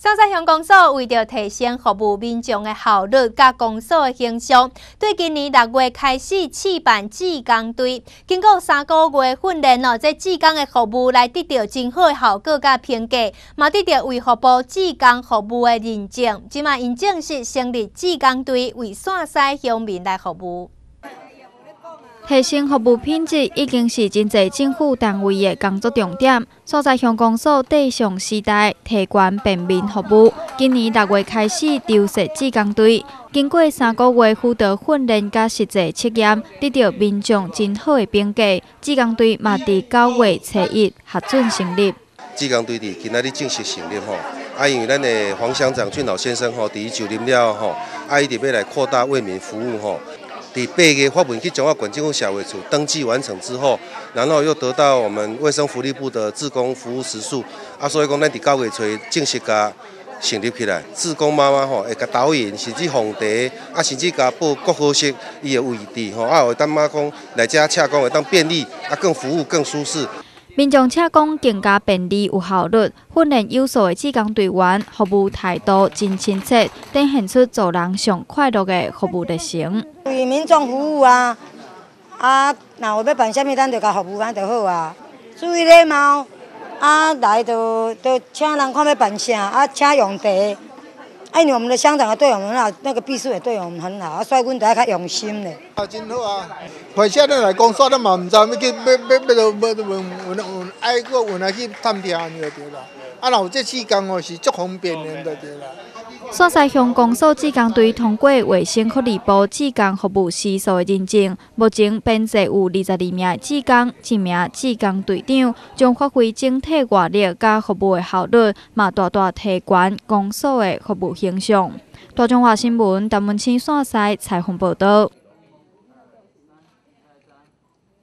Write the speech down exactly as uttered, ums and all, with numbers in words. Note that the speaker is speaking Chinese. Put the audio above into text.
所在乡公所为着提升服务民众的效率，甲公所的形象，对今年六月开始试办志工队。经过三个月训练哦，这志工的服务来得到真好的效果甲评价，嘛得到卫福部志工服务的认证。即卖因正式成立志工队，为线西乡民来服务。 提升服务品质已经是真侪政府单位的工作重点。所在乡公所地上时代提悬便民服务，今年六月开始筹设志工队，经过三个月辅导训练甲实际测验，得到民众真好的评价。志工队嘛伫九月初一核准成立。 志工队伫今仔日正式成立吼，啊，因为咱的黄乡长俊老先生吼，伫伊就任了吼，啊，伊特要来扩大为民服务吼。 伫八月发文去中华县政府社会处登记完成之后，然后又得到我们卫生福利部的志工服务时数，啊，所以讲咱伫九月初正式甲成立起来。志工妈妈吼会甲导引，甚至放茶，啊，甚至甲报各好食伊的位置吼，啊，会当妈讲来遮请讲会当便利，啊，更服务更舒适。 民众请讲更加便利有效率，训练有素的志工队员，服务态度真亲切，展现出做人上快乐的服务热情。 为民众服务啊，啊，若有要办啥物，咱就甲服务安就好啊。注意礼貌，啊，来就就请人看要办啥，啊，请用茶。啊，因为我们的乡长也对我们很好，那个秘书也对我们很好，啊，所以阮就要较用心咧。 啊，真好啊！或者咱来讲说，咱嘛唔知要去要要要要问问问爱个问来去探听就对啦。啊，若有这志工哦，是足方便的就对啦。 所在乡公所志工队通过卫生福利部志工服务时数的认证，目前编制有二十二名志工，一名志工队长，将发挥整体外力甲服务的效率，嘛大大提悬公所的服务形象。大中华新闻陈文清线西采访报道。